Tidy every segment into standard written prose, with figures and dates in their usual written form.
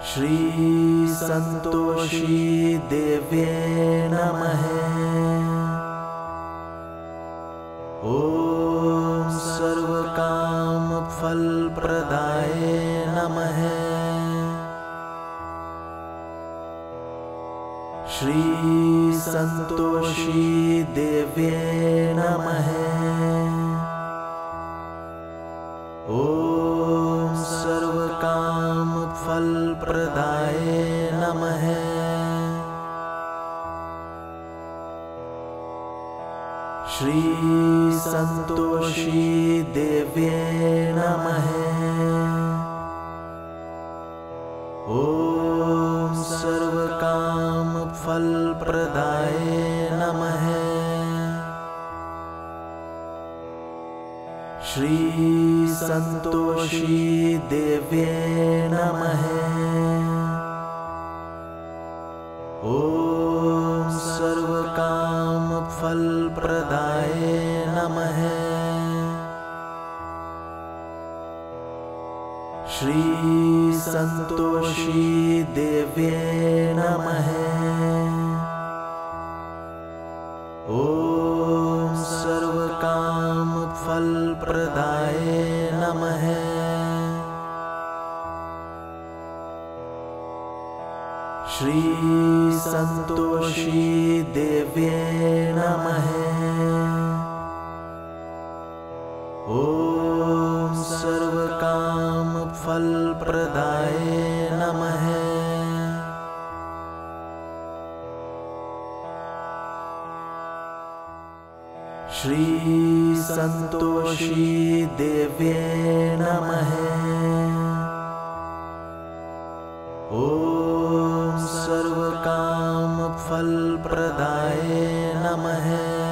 श्री संतोषी देव्ये नमः। ॐ सर्वकाम फलप्रदाये नमः। श्री संतोषी देव्ये नमः। ॐ सर्वकाम फलप्रदाये नमः। श्री संतोषी देव्ये नमः। ॐ सर्वकाम फलप्रदाये नमः। श्री संतोषी देव्ये नमः। ॐ सर्वकाम फलप्रदाये नमः। श्री संतोषी देव्ये नमः। ॐ सर्वकाम फलप्रदाये नमः। श्री संतोषी देव्ये नमः। ॐ सर्वकाम फलप्रदाये नमः। श्री संतोषी देव्ये नमः। ॐ सर्वकाम फलप्रदाये नमः।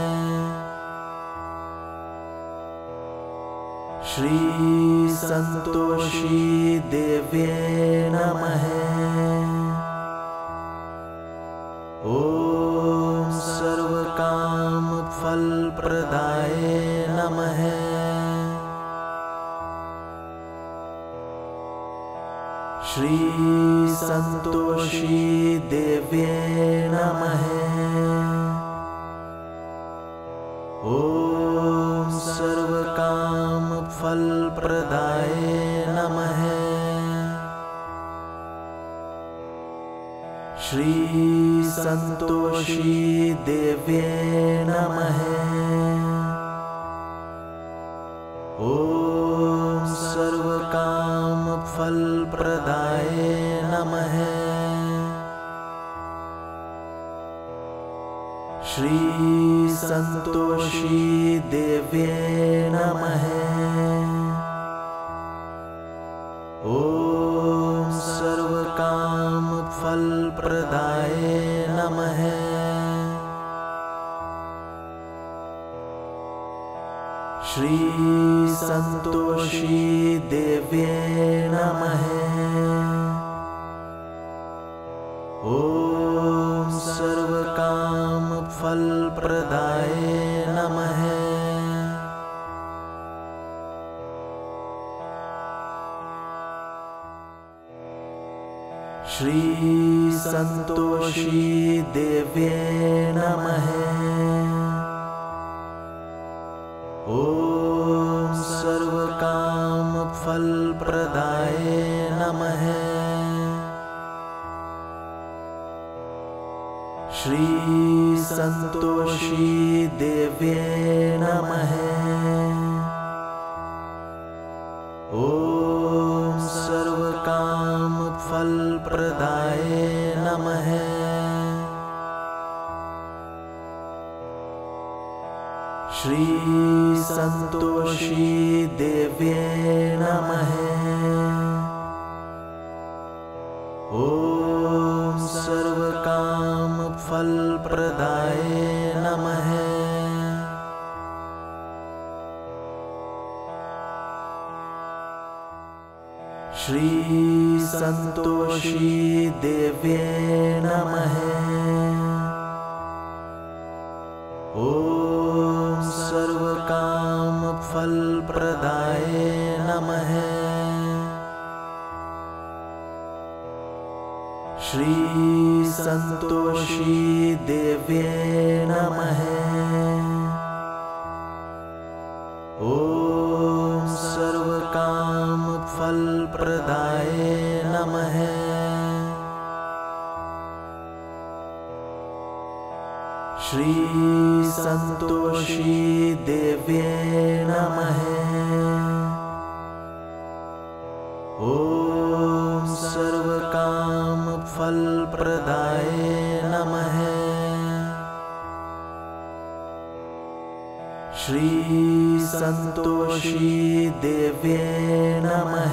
श्री संतोषी देव्ये नमः। ॐ सर्वकाम फलप्रदाये नमः। श्री संतोषी देव्ये नमः। ॐ सर्वकाम फलप्रदाये नमः। श्री संतोषी देव्ये नमः। ॐ सर्वकाम फलप्रदाये नमः। श्री संतोषी देव्ये नमः। ॐ सर्वकाम फलप्रदाये नमः। श्री संतोषी देव्ये नमः। ॐ सर्वकाम फलप्रदाये नमः। श्री संतोषी देव्ये नमः। ॐ सर्वकाम फलप्रदाये नमः। श्री संतोषी देव्ये नमः। ॐ सर्वकाम फलप्रदाये नमः। श्री संतोषी देव्ये नमः। ॐ सर्वकाम फलप्रदाये नमः। श्री संतोषी देव्ये नमः। ॐ सर्वकाम फलप्रदाये नमः। श्री संतोषी देव्ये नमः। ॐ सर्वकाम फलप्रदाये नमः। श्री संतोषी देव्ये नमः। ॐ सर्वकाम फलप्रदाये नमः। श्री संतोषी देव्ये नमः।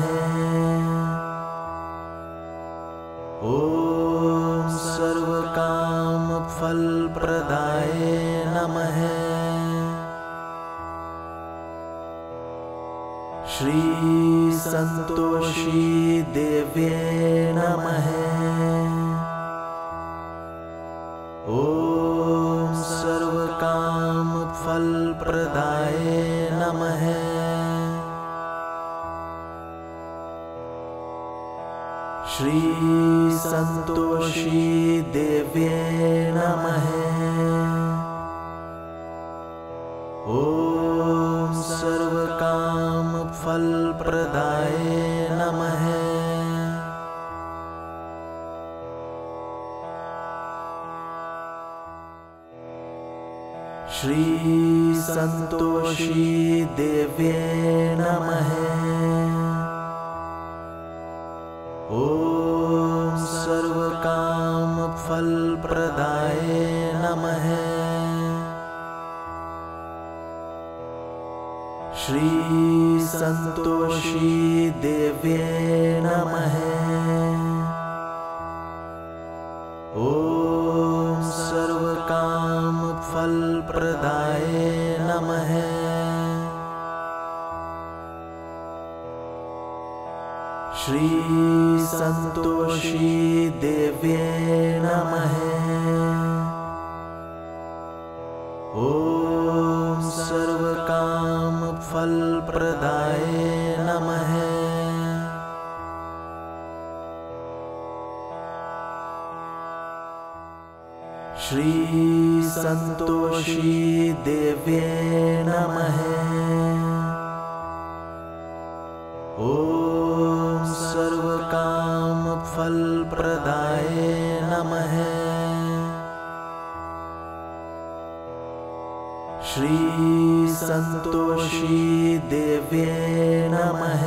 ॐ सर्वकाम फलप्रदाये नमः। श्री संतोषी देव्ये नमः। ॐ सर्वकाम फलप्रदाये नमः। श्री संतोषी देव्ये नमः। ॐ सर्वकाम फलप्रदाये नमः। श्री संतोषी देव्ये नमः। ॐ सर्वकाम फलप्रदाये नमः। श्री संतोषी देव्ये नमः। ॐ सर्वकाम फलप्रदाये नमः। श्री संतोषी देव्ये नमः। ॐ सर्वकाम फलप्रदाये नमः। श्री संतोषी देव्ये नमः। ॐ सर्वकाम फलप्रदाये नमः। श्री संतोषी देव्ये नमः।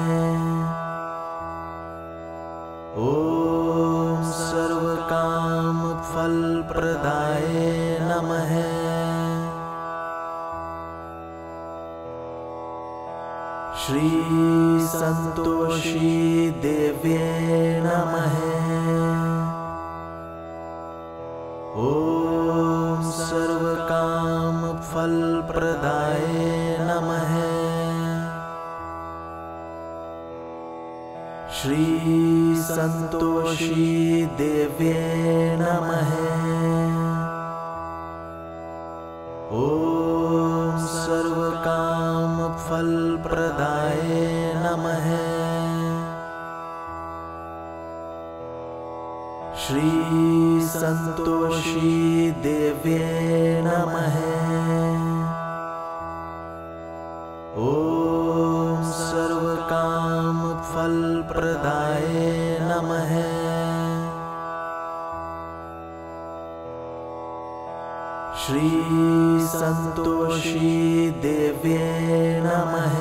ॐ सर्वकाम फलप्रदाये नमः। श्री संतोषी देव्ये नमः। ॐ सर्वकाम फलप्रदाये नमः। श्री संतोषी देव्ये नमः। ॐ सर्वकाम फलप्रदाये नमः। श्री संतोषी देव्ये नमः। ॐ सर्वकाम फलप्रदाये नमः। श्री संतोषी देव्ये नमः।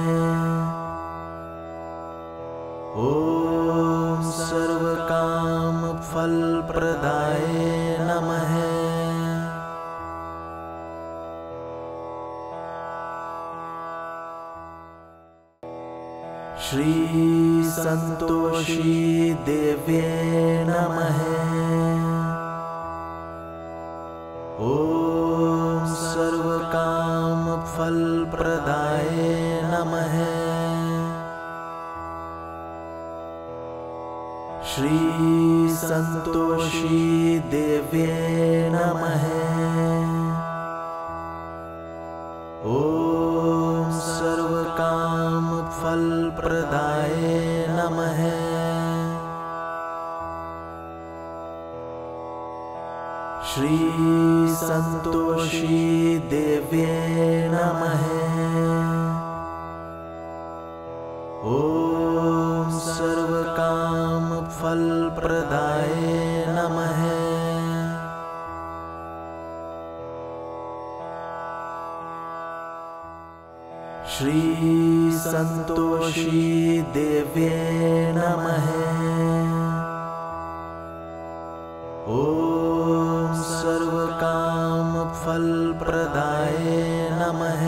ॐ सर्वकाम फलप्रदाये नमः। श्री संतोषी देव्ये नमः। ॐ सर्वकाम फलप्रदाये नमः। श्री संतोषी देव्ये नमः। ॐ सर्वकाम फलप्रदाये नमः। श्री संतोषी देव्ये नमः। ॐ सर्वकाम फलप्रदाये नमः। श्री संतोषी देव्ये नमः। ॐ सर्वकाम फलप्रदाये नमः।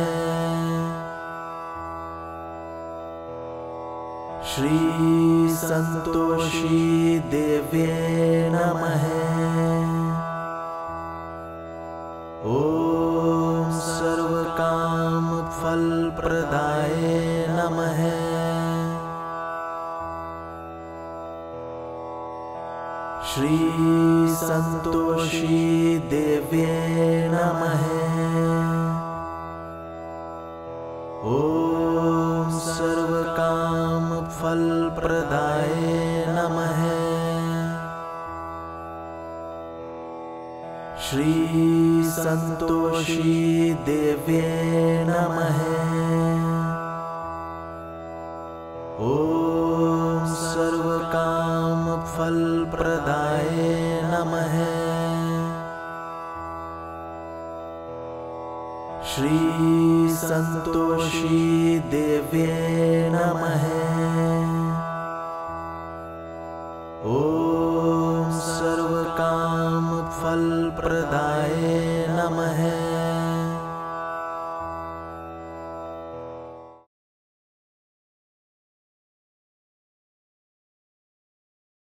श्री संतोषी देव्ये नमः। ॐ सर्वकाम फलप्रदाये नमः। श्री संतोषी देव्ये नमः। ॐ सर्वकाम फलप्रदाये नमः। श्री संतोषी देव्ये नमः। ॐ सर्वकाम फलप्रदाये नमः। श्री संतोषी देव्ये नमः।